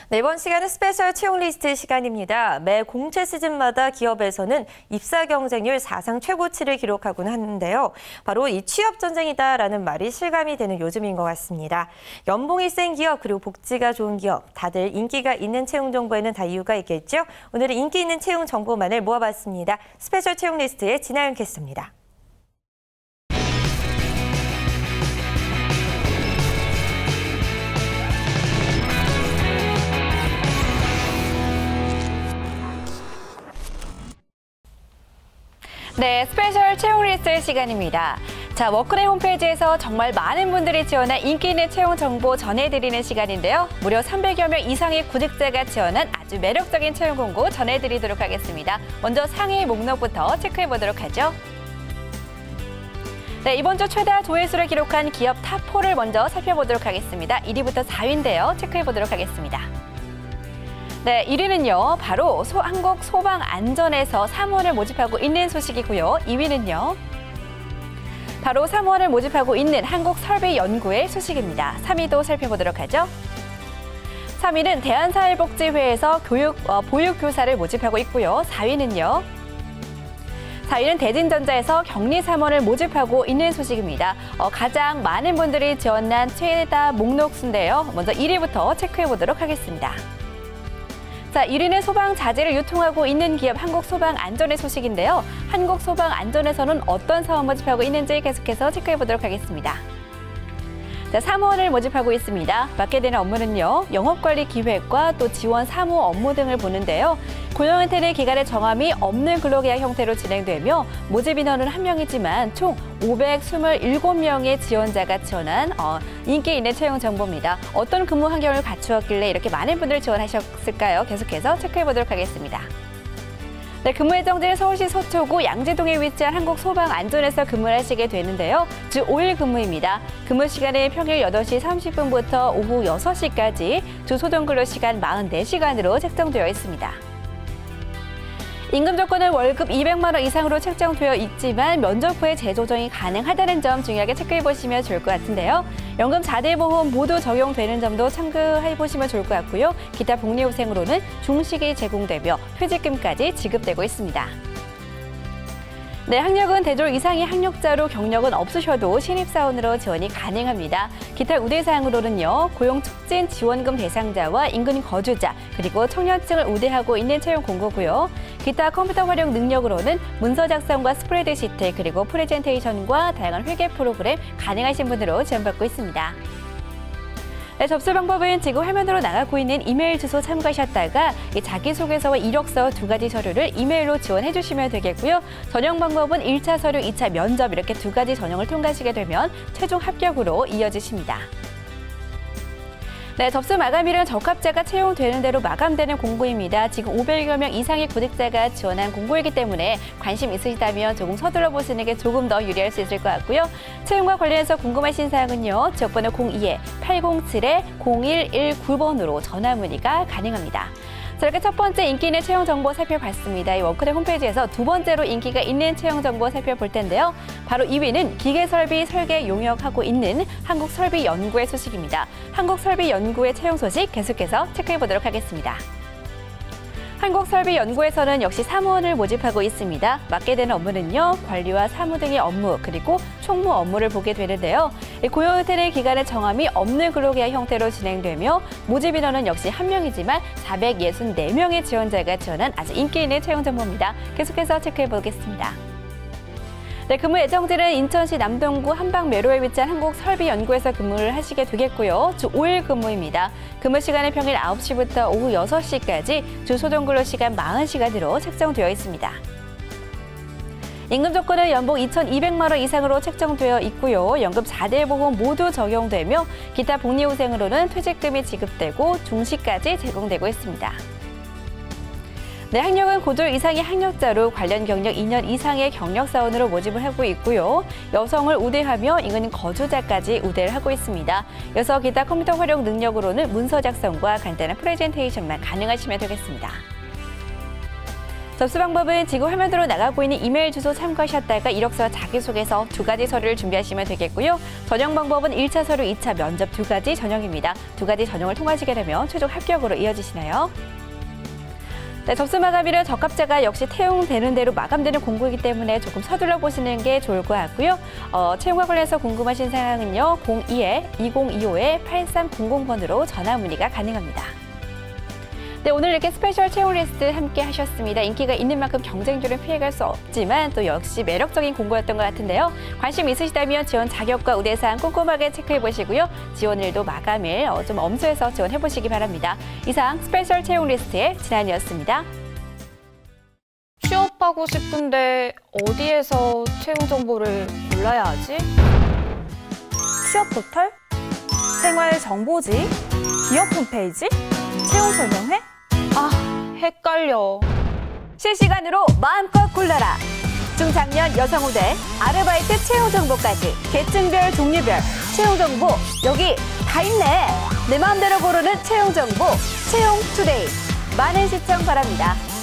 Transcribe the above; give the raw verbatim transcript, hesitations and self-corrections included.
네, 이번 시간은 스페셜 채용 리스트 시간입니다. 매 공채 시즌마다 기업에서는 입사 경쟁률 사상 최고치를 기록하곤 하는데요. 바로 이 취업 전쟁이다라는 말이 실감이 되는 요즘인 것 같습니다. 연봉이 센 기업 그리고 복지가 좋은 기업, 다들 인기가 있는 채용 정보에는 다 이유가 있겠죠. 오늘은 인기 있는 채용 정보만을 모아봤습니다. 스페셜 채용 리스트의 진아윤 캐스터입니다. 네, 스페셜 채용 리스트 시간입니다. 자, 워크넷 홈페이지에서 정말 많은 분들이 지원한 인기 있는 채용 정보 전해드리는 시간인데요. 무려 삼백여 명 이상의 구직자가 지원한 아주 매력적인 채용 공고 전해드리도록 하겠습니다. 먼저 상위 목록부터 체크해보도록 하죠. 네, 이번 주 최다 조회수를 기록한 기업 탑사를 먼저 살펴보도록 하겠습니다. 일 위부터 사 위인데요. 체크해보도록 하겠습니다. 네, 일 위는요, 바로 소, 한국소방안전에서 사무원을 모집하고 있는 소식이고요. 이 위는요, 바로 사무원을 모집하고 있는 한국설비연구의 소식입니다. 삼 위도 살펴보도록 하죠. 삼 위는 대한사회복지회에서 교육, 어, 보육교사를 모집하고 있고요. 사 위는요, 사 위는 대진전자에서 격리사무원을 모집하고 있는 소식입니다. 어, 가장 많은 분들이 지원한 최다 목록수인데요. 먼저 일 위부터 체크해보도록 하겠습니다. 자, 일 위는 소방 자재를 유통하고 있는 기업 한국소방안전의 소식인데요. 한국소방안전에서는 어떤 사업 모집하고 있는지 계속해서 체크해보도록 하겠습니다. 자, 사무원을 모집하고 있습니다. 맡게 되는 업무는요, 영업관리 기획과 또 지원 사무 업무 등을 보는데요. 고용 형태는 기간의 정함이 없는 근로계약 형태로 진행되며 모집 인원은 한 명이지만 총 오백이십칠 명의 지원자가 지원한 어, 인기 있는 채용 정보입니다. 어떤 근무 환경을 갖추었길래 이렇게 많은 분들 지원하셨을까요? 계속해서 체크해보도록 하겠습니다. 네, 근무 예정지는 서울시 서초구 양지동에 위치한 한국소방안전에서 근무를 하시게 되는데요. 주 오 일 근무입니다. 근무 시간은 평일 여덟 시 삼십 분부터 오후 여섯 시까지 주 소정근로시간 사십사 시간으로 책정되어 있습니다. 임금 조건은 월급 이백만 원 이상으로 책정되어 있지만 면접 후에 재조정이 가능하다는 점 중요하게 체크해보시면 좋을 것 같은데요. 연금 사 대 보험 모두 적용되는 점도 참고해보시면 좋을 것 같고요. 기타 복리후생으로는 중식이 제공되며 퇴직금까지 지급되고 있습니다. 네, 학력은 대졸 이상의 학력자로 경력은 없으셔도 신입사원으로 지원이 가능합니다. 기타 우대사항으로는요, 고용촉진 지원금 대상자와 인근 거주자, 그리고 청년층을 우대하고 있는 채용 공고고요. 기타 컴퓨터 활용 능력으로는 문서 작성과 스프레드시트, 그리고 프레젠테이션과 다양한 회계 프로그램 가능하신 분으로 지원받고 있습니다. 네, 접수 방법은 지금 화면으로 나가고 있는 이메일 주소 참고하셨다가 이 자기소개서와 이력서 두 가지 서류를 이메일로 지원해 주시면 되겠고요. 전형 방법은 일 차 서류, 이 차 면접 이렇게 두 가지 전형을 통과하시게 되면 최종 합격으로 이어지십니다. 네, 접수 마감일은 적합자가 채용되는 대로 마감되는 공고입니다. 지금 오백여 명 이상의 구직자가 지원한 공고이기 때문에 관심 있으시다면 조금 서둘러 보시는 게 조금 더 유리할 수 있을 것 같고요. 채용과 관련해서 궁금하신 사항은요, 지역번호 공이 팔공칠 공일일구 번으로 전화 문의가 가능합니다. 자, 이렇게 첫 번째 인기 있는 채용 정보 살펴봤습니다. 이 워크넷 홈페이지에서 두 번째로 인기가 있는 채용 정보 살펴볼 텐데요. 바로 이 위는 기계설비 설계 용역하고 있는 한국설비연구의 소식입니다. 한국설비연구의 채용 소식 계속해서 체크해보도록 하겠습니다. 한국설비연구에서는 역시 사무원을 모집하고 있습니다. 맡게 되는 업무는요, 관리와 사무 등의 업무, 그리고 총무 업무를 보게 되는데요. 고용 형태는 기간의 정함이 없는 근로계약 형태로 진행되며 모집 인원은 역시 한 명이지만 사백육십사 명의 지원자가 지원한 아주 인기 있는 채용 정보입니다. 계속해서 체크해보겠습니다. 네, 근무 예정지는 인천시 남동구 한방매로에 위치한 한국설비연구에서 근무를 하시게 되겠고요. 주 오 일 근무입니다. 근무 시간은 평일 아홉 시부터 오후 여섯 시까지 주 소정근로시간 사십 시간으로 책정되어 있습니다. 임금 조건은 연봉 이천이백만 원 이상으로 책정되어 있고요. 연금 사 대 보험 모두 적용되며 기타 복리후생으로는 퇴직금이 지급되고 중식까지 제공되고 있습니다. 네, 학력은 고졸 이상의 학력자로 관련 경력 이 년 이상의 경력사원으로 모집을 하고 있고요. 여성을 우대하며 인근 거주자까지 우대를 하고 있습니다. 이어서 기타 컴퓨터 활용 능력으로는 문서 작성과 간단한 프레젠테이션만 가능하시면 되겠습니다. 접수 방법은 지금 화면으로 나가고 있는 이메일 주소 참고하셨다가 이력서와 자기소개서 두 가지 서류를 준비하시면 되겠고요. 전형 방법은 일 차 서류, 이 차 면접 두 가지 전형입니다. 두 가지 전형을 통과하시게 되면 최종 합격으로 이어지시나요? 네, 접수 마감일은 적합자가 역시 채용되는 대로 마감되는 공고이기 때문에 조금 서둘러 보시는 게 좋을 것 같고요. 어, 채용과 관련해서 궁금하신 사항은요. 공이 이공이오 팔삼공공 번으로 전화 문의가 가능합니다. 네, 오늘 이렇게 스페셜 채용 리스트 함께 하셨습니다. 인기가 있는 만큼 경쟁률은 피해갈 수 없지만 또 역시 매력적인 공고였던 것 같은데요. 관심 있으시다면 지원 자격과 우대사항 꼼꼼하게 체크해 보시고요. 지원일도 마감일 어, 좀 엄수해서 지원해 보시기 바랍니다. 이상 스페셜 채용 리스트의 진안이었습니다. 취업하고 싶은데 어디에서 채용 정보를 골라야 하지? 취업 포털? 생활 정보지? 기업 홈페이지? 채용 설명회? 아, 헷갈려. 실시간으로 마음껏 골라라. 중장년 여성 우대, 아르바이트 채용 정보까지 계층별, 종류별 채용 정보 여기 다 있네. 내 마음대로 고르는 채용 정보 채용 투데이. 많은 시청 바랍니다.